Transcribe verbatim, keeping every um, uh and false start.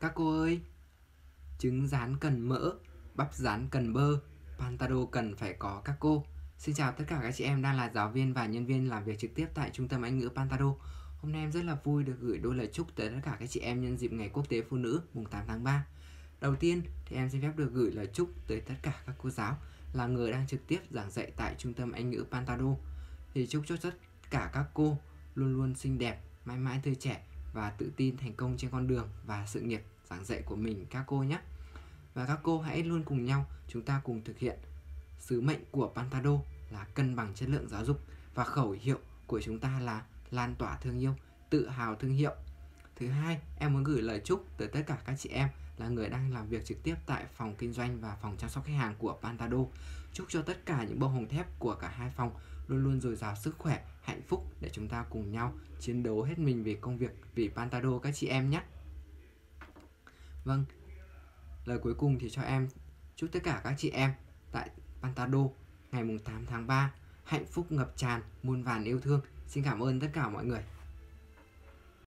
Các cô ơi, trứng rán cần mỡ, bắp rán cần bơ, Pantado cần phải có các cô. Xin chào tất cả các chị em đang là giáo viên và nhân viên làm việc trực tiếp tại Trung tâm Anh ngữ Pantado. Hôm nay em rất là vui được gửi đôi lời chúc tới tất cả các chị em nhân dịp Ngày Quốc tế Phụ nữ mùng tám tháng ba. Đầu tiên thì em xin phép được gửi lời chúc tới tất cả các cô giáo là người đang trực tiếp giảng dạy tại Trung tâm Anh ngữ Pantado. Thì chúc cho tất cả các cô luôn luôn xinh đẹp, mãi mãi tươi trẻ và tự tin thành công trên con đường và sự nghiệp giảng dạy của mình các cô nhé. Và các cô hãy luôn cùng nhau chúng ta cùng thực hiện sứ mệnh của Pantado là cân bằng chất lượng giáo dục, và khẩu hiệu của chúng ta là lan tỏa thương yêu, tự hào thương hiệu. Thứ hai, em muốn gửi lời chúc tới tất cả các chị em là người đang làm việc trực tiếp tại phòng kinh doanh và phòng chăm sóc khách hàng của Pantado. Chúc cho tất cả những bông hồng thép của cả hai phòng luôn luôn dồi dào sức khỏe, hạnh phúc để chúng ta cùng nhau chiến đấu hết mình vì công việc, vì Pantado các chị em nhé. Vâng, lời cuối cùng thì cho em chúc tất cả các chị em tại Pantado ngày tám tháng ba hạnh phúc ngập tràn, muôn vàn yêu thương. Xin cảm ơn tất cả mọi người.